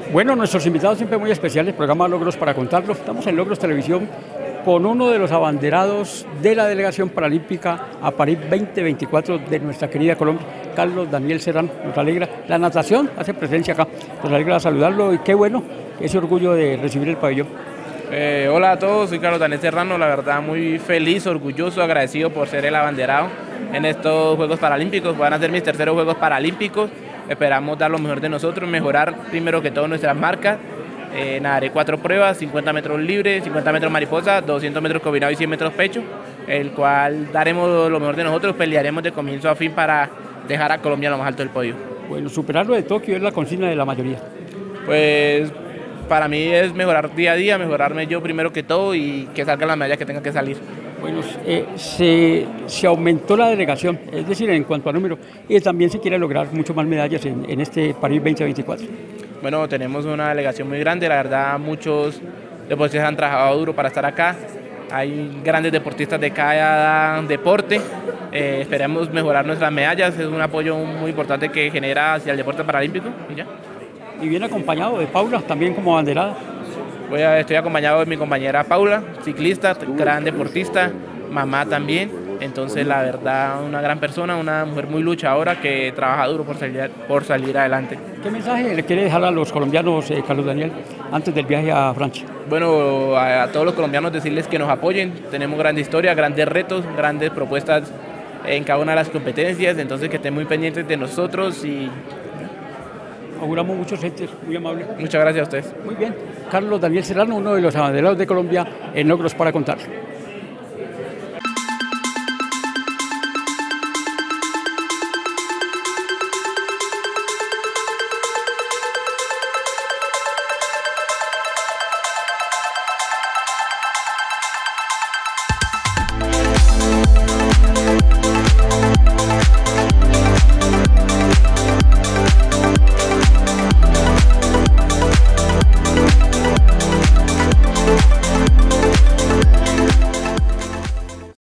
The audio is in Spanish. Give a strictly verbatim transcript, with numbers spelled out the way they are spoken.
Bueno, nuestros invitados siempre muy especiales, programa Logros para contarlo. Estamos en Logros Televisión con uno de los abanderados de la Delegación Paralímpica a París veinte veinticuatro de nuestra querida Colombia, Carlos Daniel Serrano. Nos alegra, la natación hace presencia acá, nos alegra saludarlo y qué bueno, ese orgullo de recibir el pabellón. Eh, hola a todos, soy Carlos Daniel Serrano, la verdad muy feliz, orgulloso, agradecido por ser el abanderado en estos Juegos Paralímpicos. Van a ser mis terceros Juegos Paralímpicos, esperamos dar lo mejor de nosotros, mejorar primero que todo nuestras marcas. Eh, nadaré cuatro pruebas, cincuenta metros libres, cincuenta metros mariposa, doscientos metros combinado y cien metros pecho, el cual daremos lo mejor de nosotros, pelearemos de comienzo a fin para dejar a Colombia en lo más alto del podio. Bueno, superar lo de Tokio es la consigna de la mayoría. Pues para mí es mejorar día a día, mejorarme yo primero que todo y que salgan las medallas que tengan que salir. Bueno, eh, se, se aumentó la delegación, es decir, en cuanto a número, y también se quiere lograr mucho más medallas en, en este París veinte veinticuatro. Bueno, tenemos una delegación muy grande, la verdad muchos deportistas han trabajado duro para estar acá, hay grandes deportistas de cada deporte, eh, esperemos mejorar nuestras medallas, es un apoyo muy importante que genera hacia el deporte paralímpico y ya. Y viene acompañado de Paula, también como abanderada. Voy a, estoy acompañado de mi compañera Paula, ciclista, gran deportista, mamá también. Entonces, la verdad, una gran persona, una mujer muy luchadora que trabaja duro por salir, por salir adelante. ¿Qué mensaje le quiere dejar a los colombianos, eh, Carlos Daniel, antes del viaje a Francia? Bueno, a, a todos los colombianos decirles que nos apoyen. Tenemos grande historia, grandes retos, grandes propuestas en cada una de las competencias. Entonces, que estén muy pendientes de nosotros y auguramos muchos éxitos, muy amable. Muchas gracias a ustedes. Muy bien. Carlos Daniel Serrano, uno de los abanderados de Colombia en Logros para contar.